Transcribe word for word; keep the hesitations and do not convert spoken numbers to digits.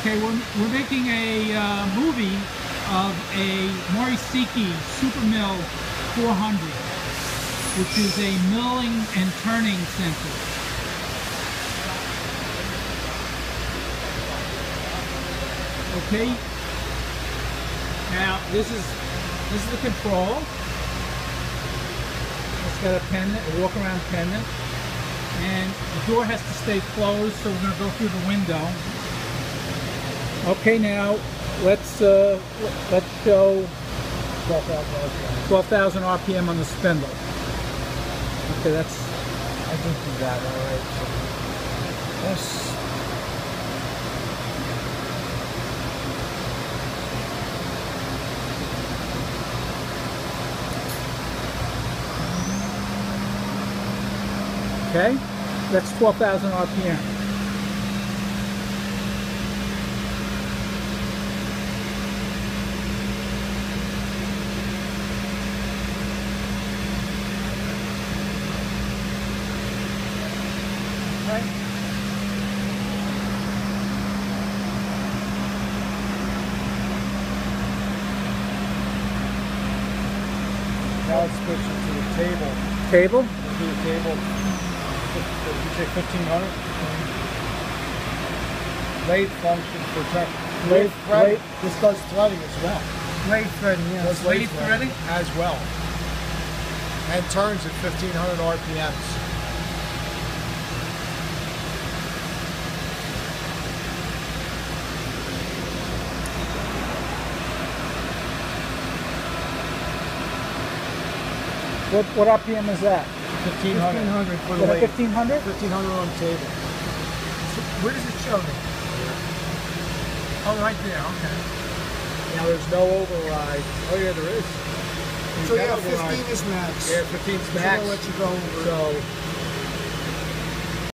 Okay, we're, we're making a uh, movie of a MORI-SEIKI SUPERMILLER four hundred, which is a milling and turning center. Okay. Now this is this is the control. It's got a pendant, a walk around pendant, and the door has to stay closed, so we're going to go through the window. Okay, now let's uh, let's show twelve thousand R P M on the spindle. Okay, that's I can do that. All right. So, yes. okay. That's twelve thousand R P M. Okay. Now let's switch it to the table. Table? We'll do the table. You say fifteen hundred? Lathe function for tech. Lathe threading. This does threading as well. Lathe threading, yeah. Does Lathe threading? As well. And turns at fifteen hundred R P Ms. What, what R P M is that? fifteen hundred. fifteen hundred for the lathe. fifteen hundred? fifteen hundred on the table. So where does it show me? Oh, right there, okay. Now there's no override. Oh yeah, there is. So yeah, fifteen is max. Yeah, fifteen is max. So I'll let you go over. So